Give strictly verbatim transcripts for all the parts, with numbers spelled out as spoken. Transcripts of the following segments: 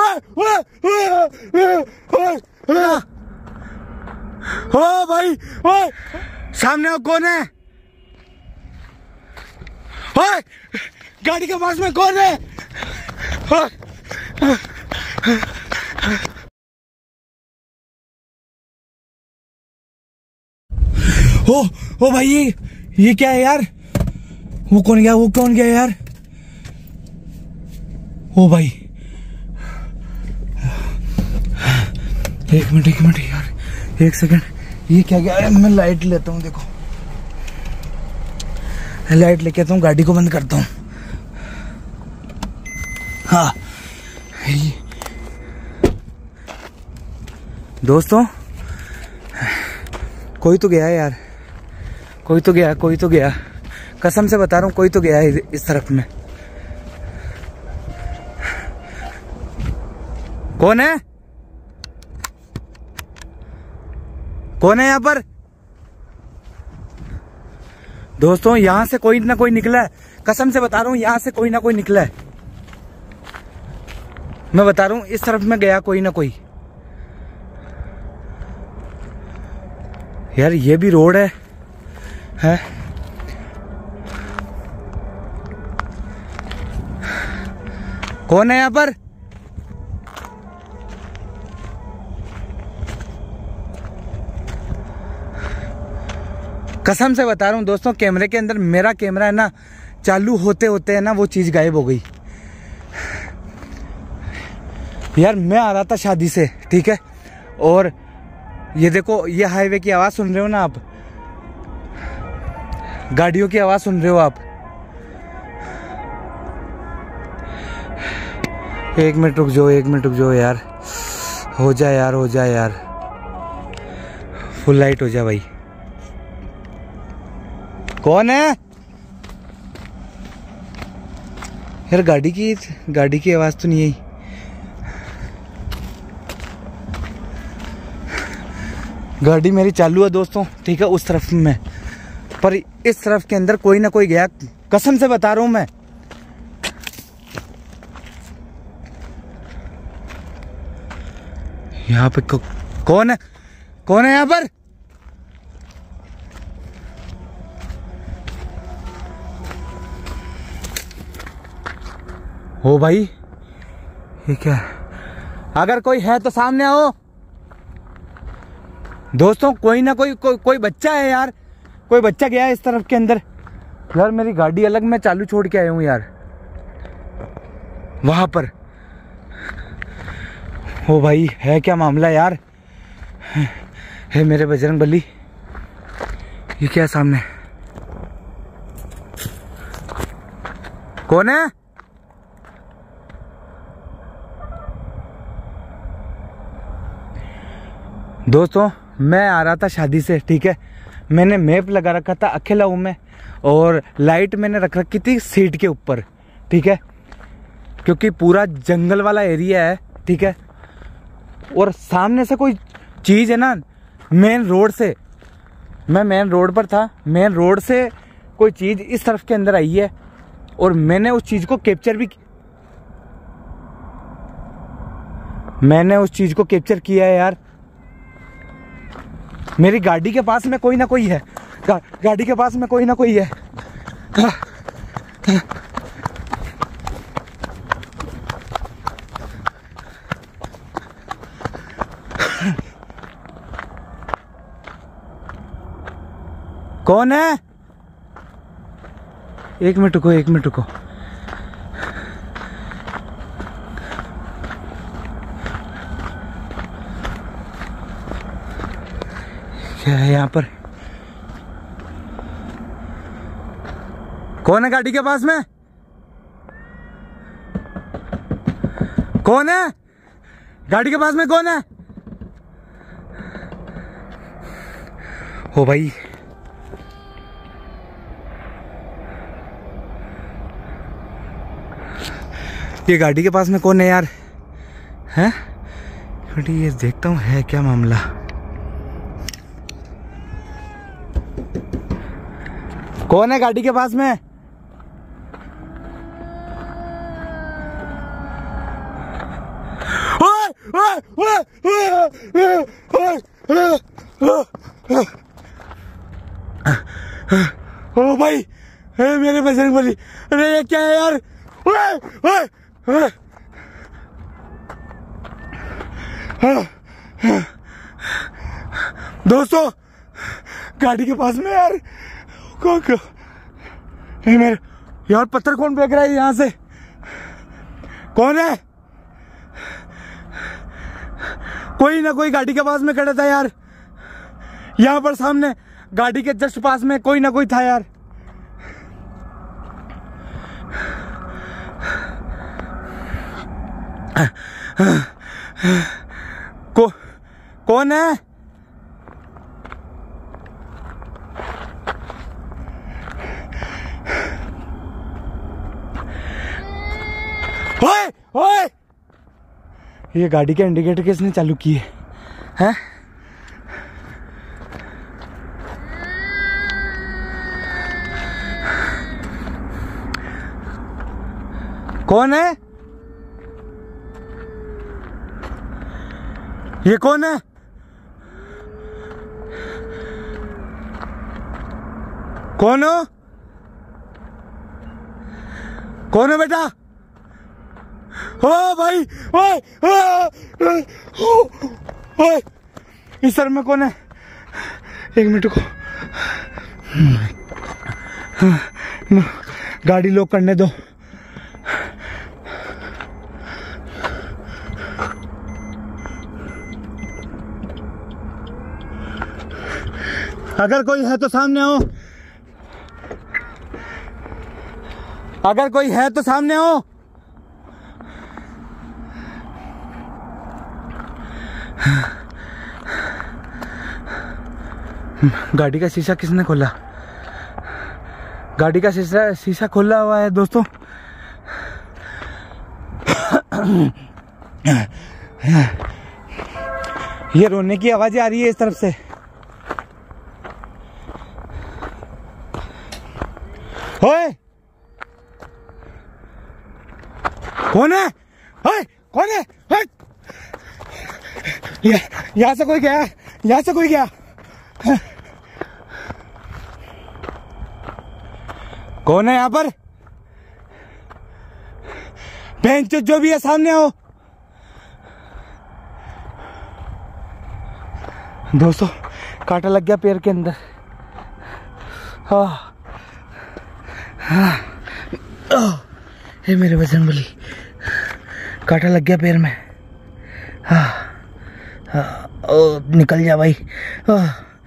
ओ भाई, ओ सामने कौन है? ओए, गाड़ी के पास में कौन है? ओ ओ भाई, ये ये क्या है यार? वो कौन गया? वो कौन गया यार? ओ भाई, एक मिनट एक मिनट यार, एक सेकंड, ये क्या गया? मैं लाइट लेता हूँ, देखो लाइट लेके आता हूँ, गाड़ी को बंद करता हूँ। हाँ दोस्तों, कोई तो गया है यार, कोई तो गया, कोई तो गया, कसम से बता रहा हूँ, कोई तो गया है इस तरफ में। कौन है? कौन है यहाँ पर? दोस्तों, यहां से कोई ना कोई निकला है, कसम से बता रहा हूँ, यहां से कोई ना कोई निकला है। मैं बता रहा हूँ, इस तरफ में गया कोई ना कोई। यार ये भी रोड है, है? कौन है यहाँ पर? कसम से बता रहा हूँ दोस्तों, कैमरे के अंदर, मेरा कैमरा है ना, चालू होते होते है ना वो चीज गायब हो गई। यार मैं आ रहा था शादी से, ठीक है, और ये देखो, ये हाईवे की आवाज सुन रहे हो ना आप, गाड़ियों की आवाज सुन रहे हो आप। एक मिनट रुक जाओ, एक मिनट रुक जाओ यार, हो जाए यार, हो जाए यार, फुल लाइट हो जाए भाई। कौन है यार? गाड़ी की गाड़ी की आवाज तो नहीं आई। गाड़ी मेरी चालू है दोस्तों, ठीक है, उस तरफ में, पर इस तरफ के अंदर कोई ना कोई गया, कसम से बता रहा हूं मैं। यहाँ पे कौन है? कौन है यहाँ पर? ओ भाई, ये क्या है? अगर कोई है तो सामने आओ दोस्तों। कोई ना कोई को, कोई बच्चा है यार, कोई बच्चा गया है इस तरफ के अंदर। यार मेरी गाड़ी अलग मैं चालू छोड़ के आया हूँ यार, वहां पर। ओ भाई, है क्या मामला यार? है मेरे बजरंग बली, ये क्या है सामने? कौन है? दोस्तों, मैं आ रहा था शादी से, ठीक है, मैंने मैप लगा रखा था, अकेला हूं मैं, और लाइट मैंने रख रखी थी सीट के ऊपर, ठीक है, क्योंकि पूरा जंगल वाला एरिया है, ठीक है, और सामने से कोई चीज है ना, मेन रोड से, मैं मेन रोड पर था, मेन रोड से कोई चीज इस तरफ के अंदर आई है, और मैंने उस चीज को कैप्चर भी मैंने उस चीज को कैप्चर किया है यार। मेरी गाड़ी के पास में कोई ना कोई है, गा, गाड़ी के पास में कोई ना कोई है। हाँ, हाँ। कौन है? एक मिनट रुको, एक मिनट रुको। क्या है यहाँ पर? कौन है गाड़ी के पास में? कौन है गाड़ी के पास में? कौन है? ओ भाई, ये गाड़ी के पास में कौन है यार? हैं? ये देखता हूँ है क्या मामला। कौन है गाड़ी के पास में? ओ भाई मेरे बजरंग बली, अरे ये क्या है यार। ओए ओए ओए दोस्तों गाड़ी के पास में यार को, को, मेरे यार पत्थर कौन फेंक रहा है यहाँ से, कौन है? कोई ना कोई गाड़ी के पास में खड़ा था यार, यहाँ पर सामने गाड़ी के जस्ट पास में कोई ना कोई था यार। को कौन है? ओए ओए ये गाड़ी के इंडिकेटर किसने चालू किए हैं? कौन है ये? कौन है? कौन हो? कौन है बेटा? ओ भाई ओए ओए इस सर में कौन है? एक मिनट को गाड़ी लॉक करने दो। अगर कोई है तो सामने आओ, अगर कोई है तो सामने आओ। गाड़ी का शीशा किसने खोला? गाड़ी का शीशा शीशा खोला हुआ है दोस्तों। ये रोने की आवाजें आ रही है इस तरफ से। ओए कौन है? ओए कौन है? यहाँ से कोई गया, यहाँ से कोई गया। कौन है यहाँ पर? बहन चो जो भी है सामने आओ। दोस्तों कांटा लग गया पैर के अंदर। हाँ ये मेरे बजरंग बली, कांटा लग गया पैर में। हाँ हाँ ओ निकल जा भाई। हाँ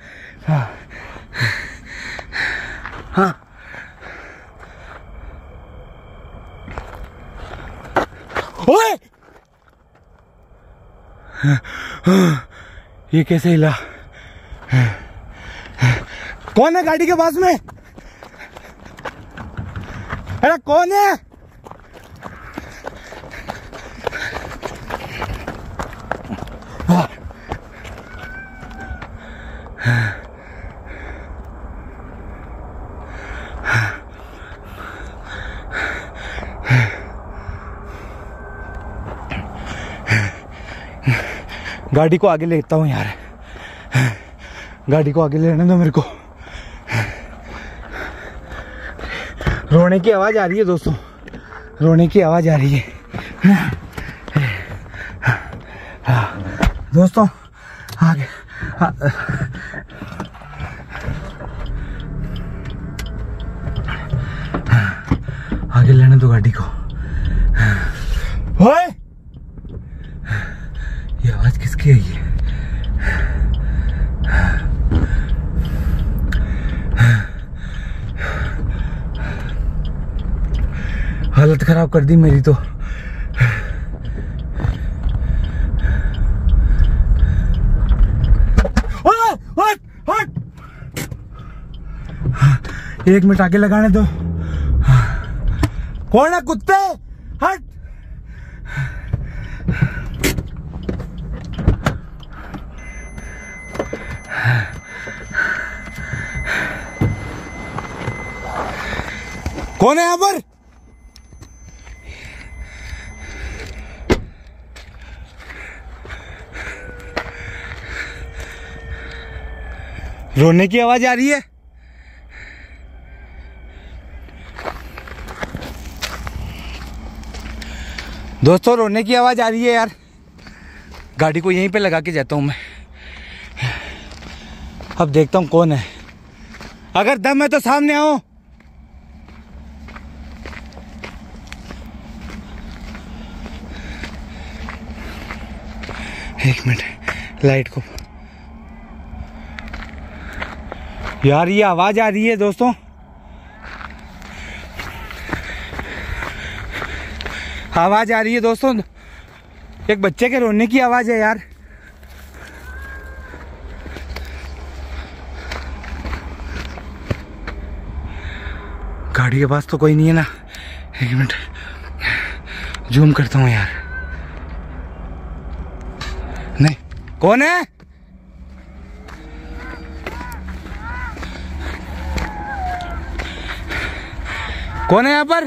हाँ ओए ये कैसे हिला? कौन है गाड़ी के पास में? अरे कौन है? गाड़ी को आगे लेता हूँ यार, गाड़ी को आगे लेने दो मेरे को। रोने की आवाज आ रही है दोस्तों, रोने की आवाज आ रही है दोस्तों। आगे आगे लेने दो गाड़ी को। ओए ये आवाज किसकी है? ये हालत खराब कर दी मेरी तो। एक मिनट आगे लगाने दो। कौन है कुत्ते? हट। कौन है यहाँ पर? रोने की आवाज आ रही है। दोस्तों रोने की आवाज आ रही है यार। गाड़ी को यहीं पे लगा के जाता हूं मैं। अब देखता हूं कौन है। अगर दम है तो सामने आओ। एक मिनट लाइट को। यार ये आवाज आ रही है दोस्तों। आवाज आ रही है दोस्तों। एक बच्चे के रोने की आवाज है यार। गाड़ी के पास तो कोई नहीं है ना। एक मिनट जूम करता हूँ यार। नहीं, कौन है? कौन है यहाँ पर?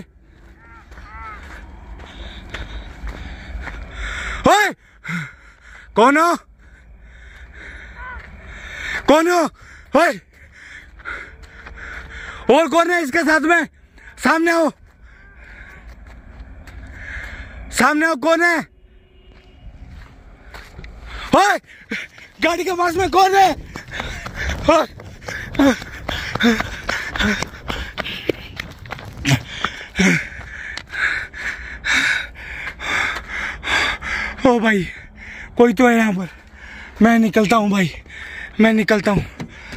ओए! कौन हो? कौन हो? ओए! और कौन है इसके साथ में? सामने आओ, सामने आओ। कौन है? ओए! गाड़ी के पास में कौन है? ओए! ओ भाई कोई तो है यहाँ पर। मैं निकलता हूँ भाई, मैं निकलता हूँ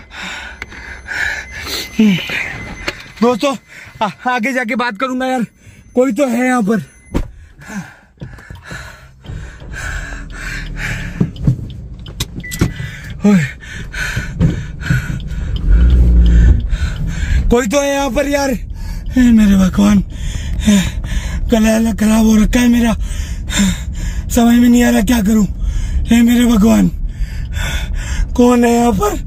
दोस्तों। आ, आगे जाके बात करूंगा यार। कोई तो है यहाँ पर। कोई तो है यहाँ पर यार। मेरे भगवान, गला खराब हो रखा है मेरा। समझ में नहीं आ रहा क्या करूं। हे मेरे भगवान, कौन है यहाँ पर?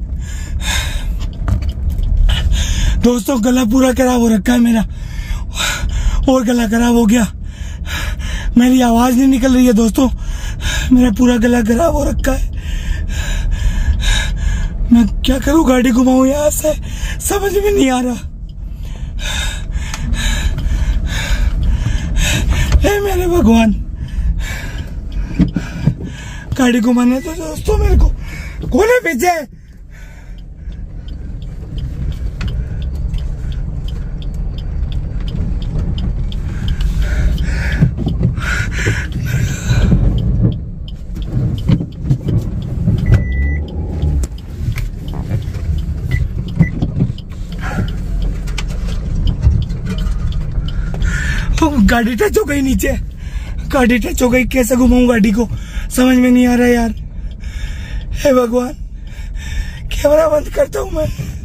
दोस्तों गला पूरा खराब हो रखा है मेरा, और गला खराब हो गया। मेरी आवाज नहीं निकल रही है दोस्तों। मेरा पूरा गला खराब हो रखा है। मैं क्या करूं? गाड़ी घुमाऊं यहाँ से? समझ में नहीं आ रहा। हे मेरे भगवान, गाड़ी घुमाने तो दोस्तों मेरे को। कौन है पीछे? गाड़ी टच हो गई नीचे। गाड़ी टच हो गई। कैसे घुमाऊं गाड़ी को? समझ में नहीं आ रहा यार। हे भगवान, कैमरा बंद करता हूं मैं।